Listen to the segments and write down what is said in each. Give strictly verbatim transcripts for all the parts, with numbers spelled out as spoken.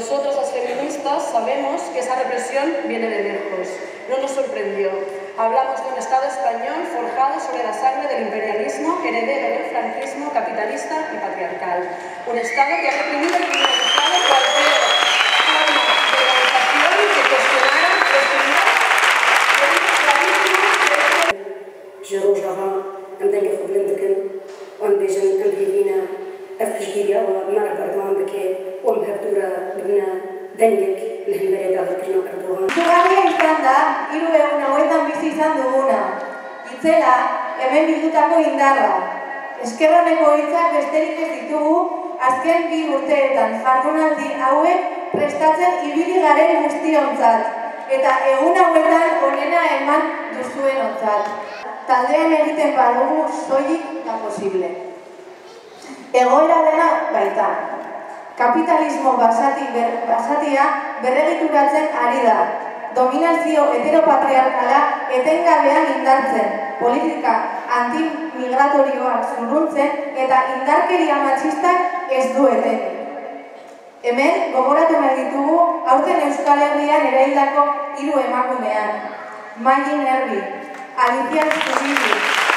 nosotros, las feministas, sabemos que esa represión viene de lejos. No nos sorprendió. Hablamos de un Estado español forjado sobre la sangre del imperialismo, heredero del franquismo capitalista y patriarcal. Un Estado que ha reprimido y criminalizado cualquier forma de organización que cuestionara los primeros derechos gravísimos. جروج لها عندنا قبل ذكر وانبيجن أمريكينا أفجيريا ومر بردوان بكي ومهبدورا بنا دنيك لهالبلد هالكلام أردوان. Zugarria izan da, hiru egun hauetan bizi izan duguna. Itzela, hemen bildutako indarra. Eskerroneko hitzak besterik ez ditugu, azken bi urteetan jardunaldi hauek prestatzen ibili garen guztiontzat. Eta egun hauetan onena eman duzuenontzat. Taldean egiten badugu soilik da posible. Egoera dena baita. Kapitalismo basati ber, basatia berregituratzen ari da. Dominazio heteropatriarkala etengabean indartzen, politika antimigratorioak zurruntzen eta indarkeria matxistak ez du eten. Hemen gogoratu nahi ditugu aurten Euskal Herrian eraildako hiru emakumean. Magin Erbi, Alicia Zubiri,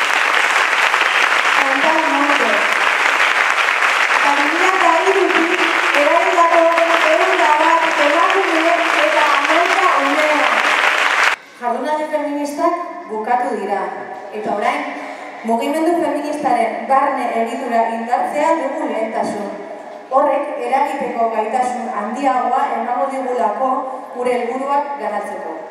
Chantal Monte, eta bi mila hirutik eraildako ehun eta bat emakume eta hamaika umea. Jardunaldi feministak bukatu dira, eta orain mugimendu feministaren barne egitura indartzea dugu lehentasun. Horrek eragiteko gaitasun handiagoa emango digulako gure helburuak garatzeko.